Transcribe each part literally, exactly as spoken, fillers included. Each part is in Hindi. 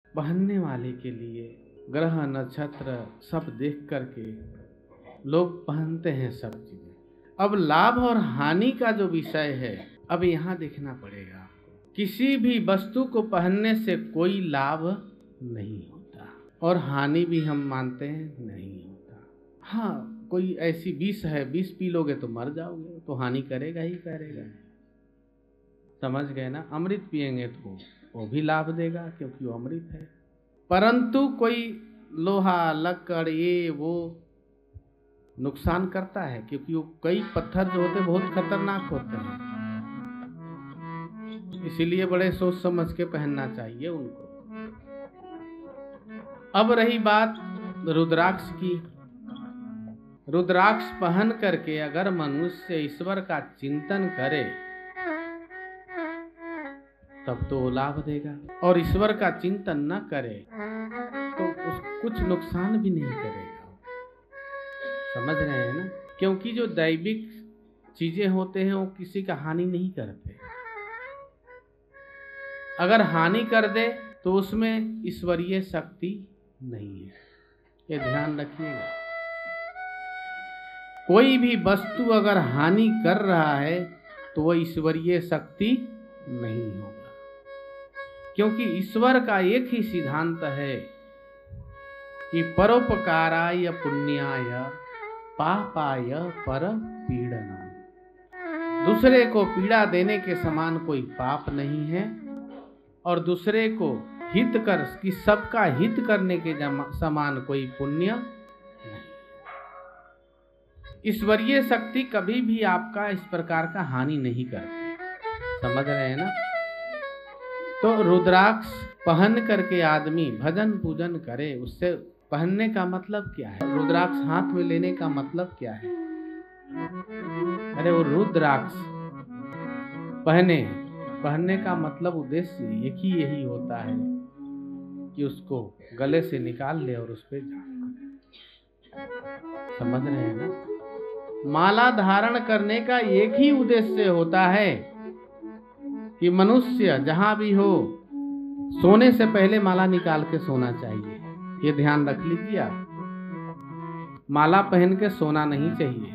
पहनने वाले के लिए ग्रह नक्षत्र सब देख करके लोग पहनते हैं सब चीजें। अब लाभ और हानि का जो विषय है, अब यहाँ देखना पड़ेगा आपको। किसी भी वस्तु को पहनने से कोई लाभ नहीं होता और हानि भी हम मानते हैं नहीं होता। हाँ, कोई ऐसी विष है, विष पी लोगे तो मर जाओगे, तो हानि करेगा ही करेगा, समझ गए ना। अमृत पिएंगे तो वो भी लाभ देगा क्योंकि वो अमृत है। परंतु कोई लोहा लकड़ ये वो नुकसान करता है, क्योंकि वो कई पत्थर जो होते हैं बहुत खतरनाक होते हैं, इसीलिए बड़े सोच समझ के पहनना चाहिए उनको। अब रही बात रुद्राक्ष की। रुद्राक्ष पहन करके अगर मनुष्य ईश्वर का चिंतन करे तब तो वो लाभ देगा, और ईश्वर का चिंतन न करे तो उस कुछ नुकसान भी नहीं करेगा। समझ रहे हैं ना, क्योंकि जो दैविक चीजें होते हैं वो किसी का हानि नहीं करते। अगर हानि कर दे तो उसमें ईश्वरीय शक्ति नहीं है, ये ध्यान रखिएगा। कोई भी वस्तु अगर हानि कर रहा है तो वह ईश्वरीय शक्ति नहीं होगा, क्योंकि ईश्वर का एक ही सिद्धांत है कि परोपकाराय पुण्याय पापाय पर पीड़नम। दूसरे को पीड़ा देने के समान कोई पाप नहीं है, और दूसरे को हित कर कि सबका हित करने के समान कोई पुण्य नहीं। ईश्वरीय शक्ति कभी भी आपका इस प्रकार का हानि नहीं करती, समझ रहे हैं ना। तो रुद्राक्ष पहन करके आदमी भजन पूजन करे, उससे पहनने का मतलब क्या है, रुद्राक्ष हाथ में लेने का मतलब क्या है। अरे वो रुद्राक्ष पहने पहनने का मतलब उद्देश्य एक ही यही होता है कि उसको गले से निकाल ले और उस पर जाप करे। समझ रहे हैं ना। माला धारण करने का एक ही उद्देश्य होता है कि मनुष्य जहां भी हो सोने से पहले माला निकाल के सोना चाहिए। ये ध्यान रख लीजिए आप, माला पहन के सोना नहीं चाहिए।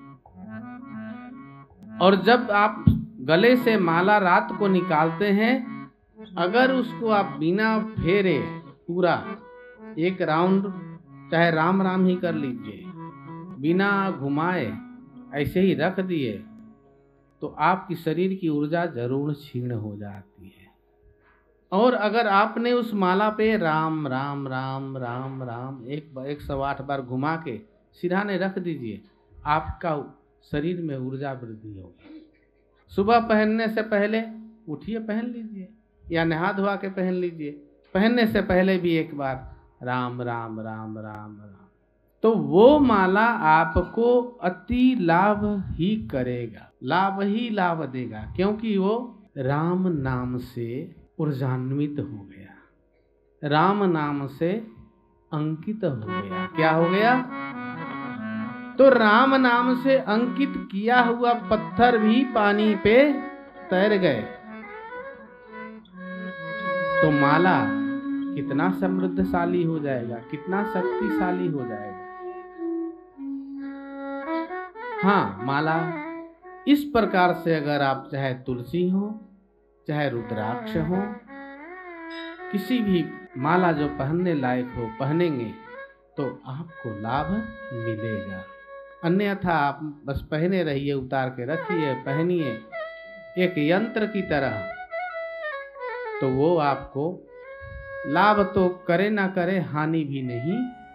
और जब आप गले से माला रात को निकालते हैं, अगर उसको आप बिना फेरे पूरा एक राउंड चाहे राम राम ही कर लीजिए, बिना घुमाए ऐसे ही रख दिए, तो आपकी शरीर की ऊर्जा जरूर क्षीण हो जाती है। और अगर आपने उस माला पे राम राम राम राम राम एक एक सौ आठ बार घुमा के सिरहाने रख दीजिए, आपका शरीर में ऊर्जा वृद्धि होगी। सुबह पहनने से पहले उठिए पहन लीजिए, या नहा धोआ के पहन लीजिए। पहनने से पहले भी एक बार राम राम राम राम राम, तो वो माला आपको अति लाभ ही करेगा, लाभ ही लाभ देगा, क्योंकि वो राम नाम से ऊर्जान्वित हो गया, राम नाम से अंकित हो गया। क्या हो गया? तो राम नाम से अंकित किया हुआ पत्थर भी पानी पे तैर गए। तो माला कितना समृद्धशाली हो जाएगा, कितना शक्तिशाली हो जाएगा। हाँ, माला इस प्रकार से अगर आप चाहे तुलसी हो चाहे रुद्राक्ष हो, किसी भी माला जो पहनने लायक हो पहनेंगे तो आपको लाभ मिलेगा। अन्यथा आप बस पहने रहिए, उतार के रखिए, पहनिए एक यंत्र की तरह, तो वो आपको लाभ तो करे ना करे हानि भी नहीं